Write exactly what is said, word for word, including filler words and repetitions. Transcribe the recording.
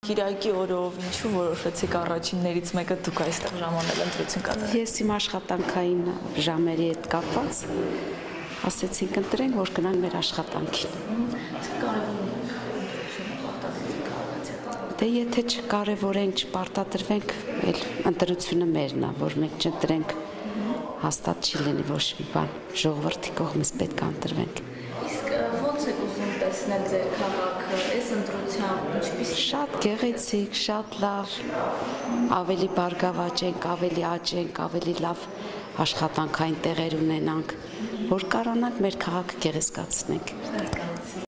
Կիրակի օրով ինչու որոշեցիք առաջիններից մեկը դուք այստեղ ժամանել ընտրություն կատարել։ Ես իմ աշխատանքային ժամերի հետ կապված ասեցինք ընտրենք, որ գնանք մեր աշխատանքին։ Դե եթե չկարևորենք, չպարտադրվենք, էլ ընտրությունը մերն է, որ մենք չընտրենք, հաստատ չի լինի ոչ մի բան։ Ժողովրդի կողմից պետք է ընտրվենք։ Իսկ ո՞նց եք ուզում տեսնել ձեր քաղաքը այս ընտրությամբ, ինչպես Շատ գեղեցիկ, շատ լավ, ավելի բարգավաճենք, ավելի աճենք, ավելի լավ աշխատանքային տեղեր ունենանք, որ կարողանանք մեր քաղաքը գեղեցկացնենք։